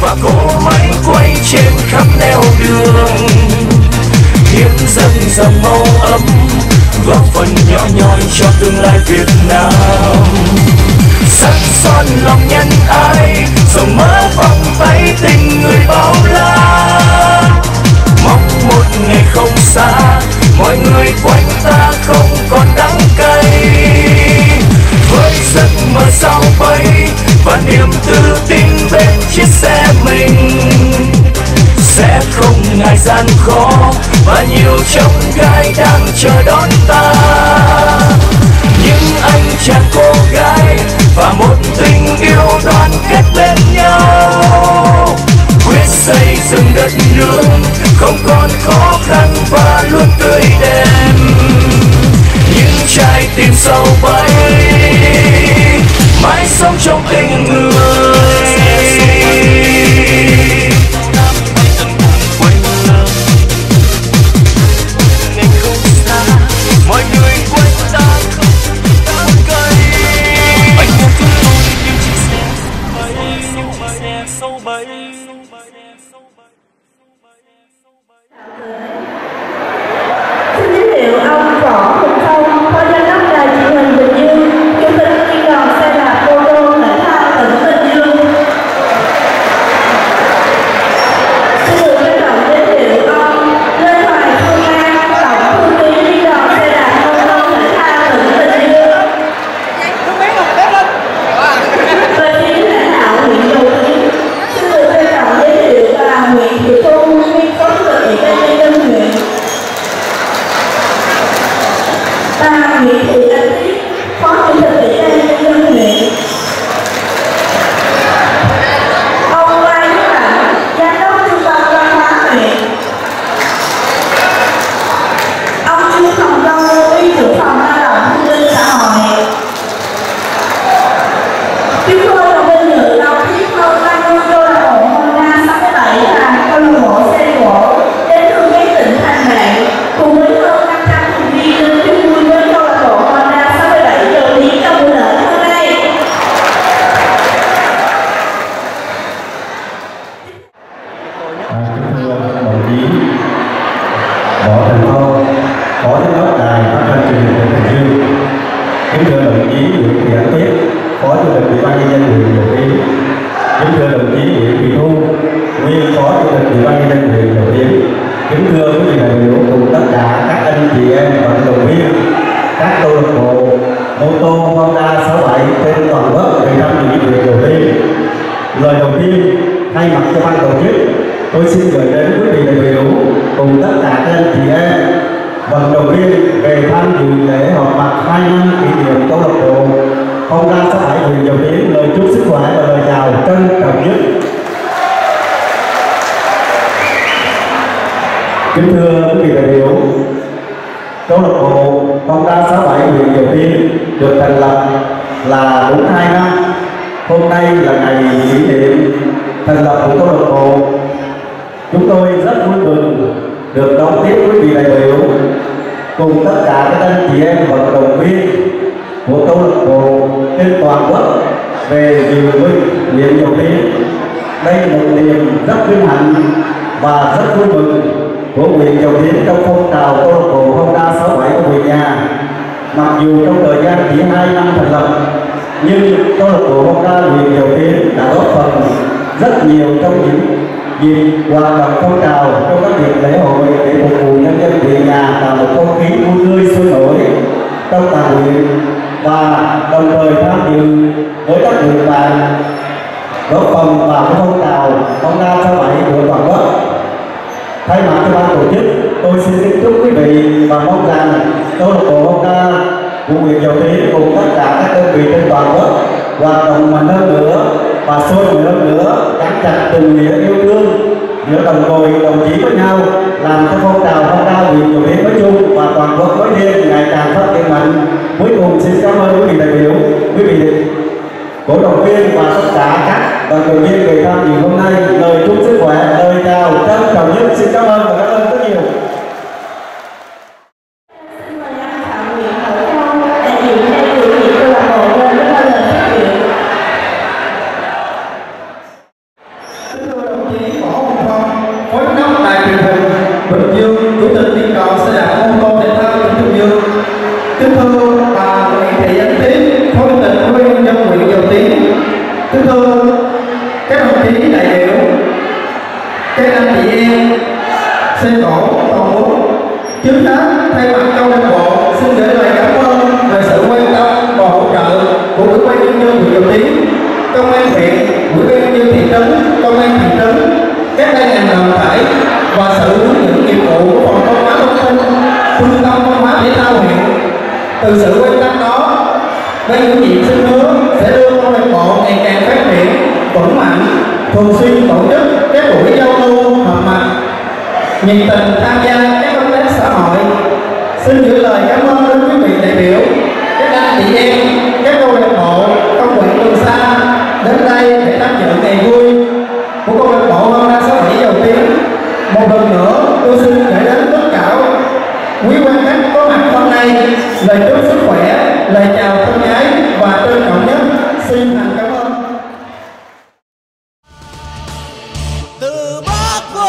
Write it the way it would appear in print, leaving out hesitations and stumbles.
và cỗ máy quay trên khắp nẻo đường. Hiến dâng dòng màu ấm, góp phần nhỏ nhoi cho tương lai Việt Nam. Sắc son lòng nhân ái, dòng mơ vòng tay tình người bao la. Mong một ngày không xa, mọi người quanh ta không còn đắng cay. Với giấc mơ sao bay và niềm tự tin bên chiếc xe mình, sẽ không ngại gian khó và nhiều chông gai đang chờ đón ta. Những anh chàng cô gái và một tình yêu đoàn kết bên nhau, quyết xây dựng đất nước không còn khó khăn và luôn tươi đẹp. Những trái tim sâu bay mãi sống trong tình người. Mọi người quên ta không đắng cay. Anh em chúng tôi như chiếc xe bay, như chiếc xe sâu bay. Xin giới thiệu ông Võ Hùng Phong, phó giám đốc đài truyền hình Bình Dương, chủ tịch liên đoàn xe đạp mô tô thể thao tỉnh Bình Dương. Xin được trân trọng giới thiệu ông Lê Hoài Phương An, tổng thư ký liên đoàn xe đạp mô tô thể thao tỉnh Bình Dương. Về phía lãnh đạo huyện Dầu Tiếng, xin được trân trọng giới thiệu bà Nguyễn Thị Thu, nguyên phó chủ tịch ủy ban nhân dân huyện. Bà Nguyễn Thị Anh Tuyết, phó chủ tịch ủy ban nhân dân huyện. Ông Lai Đức Mạnh, giám đốc trung tâm văn hóa huyện. Ông Trương Hồng Đông, ủy trưởng phòng lao động thương binh xã hội. Chúng tôi là vinh dự đón tiếp hơn 30 câu lạc bộ Honda 67 và câu lạc bộ xe gỗ đến từ các tỉnh thành bạn, cùng với hơn 500 thành viên đến chung vui với câu lạc bộ Honda 67 Dầu Tiếng trong buổi lễ hôm nay. Kính thưa đồng chí Võ Thành Phong, phó giám đốc đài phát thanh truyền hình Bình Dương, kính thưa đồng chí Nguyễn Thị Anh Tuyết, phó chủ tịch ủy ban nhân dân huyện Dầu Tiếng, kính thưa đồng chí Nguyễn Thị Thu, nguyên phó chủ tịch ủy ban nhân dân huyện Dầu Tiếng, kính thưa quý vị đại biểu cùng tất cả các anh chị em vận động viên, các câu lạc bộ mô tô Honda 67 trên toàn quốc về thăm huyện Dầu Tiếng. Lời đầu tiên thay mặt cho ban tổ chức, tôi xin gửi đến quý vị đại biểu cùng tất cả các anh chị em vận động viên về tham dự lễ họp mặt 2 năm kỷ niệm câu lạc bộ Honda 67 huyện Dầu Tiếng lời chúc sức khỏe và lời chào trân trọng nhất. Kính thưa quý vị đại biểu, câu lạc bộ Honda 67 huyện Dầu Tiếng được thành lập là đúng 2 năm. Hôm nay là ngày kỷ niệm thành lập của câu lạc bộ. Chúng tôi rất vui mừng được đón tiếp quý vị đại biểu cùng tất cả các anh chị em vận động viên của câu lạc bộ trên toàn quốc về dự huyện Dầu Tiếng. Đây là một niềm rất vinh hạnh và rất vui mừng của huyện Dầu Tiếng trong phong trào câu lạc bộ Honda 67 của huyện nhà. Mặc dù trong thời gian chỉ 2 năm thành lập, nhưng câu lạc bộ Honda huyện Dầu Tiếng đã góp phần rất nhiều trong những dịp hoạt động phong trào trong các dịp lễ hội để phục vụ nhân dân huyện nhà, tạo một không khí vui tươi sôi nổi trong toàn huyện, và đồng thời tham dự với các huyện bạn góp phần vào phong trào Honda 67 của toàn quốc. Thay mặt cho ban tổ chức, tôi xin chúc quý vị và mong rằng câu lạc bộ Honda của huyện Dầu Tiếng cùng tất cả các đơn vị trên toàn quốc hoạt động mạnh hơn nữa và sôi nổi hơn nữa, gắn chặt tình nghĩa yêu thương giữa đồng đội đồng chí với nhau, làm cho phong trào Honda huyện Dầu Tiếng nói chung và toàn quốc nói riêng ngày càng phát triển mạnh. Cuối cùng xin cảm ơn quý vị đại biểu, quý vị cổ động viên và tất cả các vận động viên về tham dự hôm nay. Lời chúc sức khỏe, lời chào trân trọng nhất. Xin cảm ơn và cảm ơn rất nhiều. Xin mời anh Phạm Nguyễn Hữu Phong, đại diện đại biểu câu lạc bộ lên với lời phát biểu. Bình Dương, Chủ tịch Liên đoàn xe đạp mô tô thể thao tỉnh Bình Dương. Kính thưa bà Nguyễn Thị Ánh Tuyết, Phó Chủ tịch Ủy ban nhân dân huyện Dầu Tiếng. Kính thưa các đồng chí đại biểu, các anh chị em, xe cổ, toàn quốc. Trước hết, thay mặt câu lạc bộ xin gửi lời cảm ơn về sự quan tâm và hỗ trợ của Ủy ban nhân dân huyện Dầu Tiếng, công an huyện, Ủy ban nhân dân thị trấn, công an thị trấn, các ban ngành đoàn thể và sự hướng dẫn nghiệp vụ của phòng văn hóa thông tin, trung tâm văn hóa thể thao huyện. Từ sự quan tâm đó, ban chủ nhiệm xin hứa sẽ đưa câu lạc bộ ngày càng phát triển vững mạnh, thường xuyên tổ chức các buổi giao lưu họp mặt, nhiệt tình tham gia các công tác xã hội. Xin gửi lời cảm ơn đến quý vị đại biểu, các anh chị em, các câu lạc bộ công huyện từ xa đến đây để tham dự ngày vui của câu lạc bộ Honda 67 Dầu Tiếng. Một lần nữa, tôi xin gửi đến tất cả quý quan khách có mặt hôm nay lời chúc sức khỏe, lời chào thân ái và trân trọng nhất. Xin thành cảm ơn. Từ Bắc vô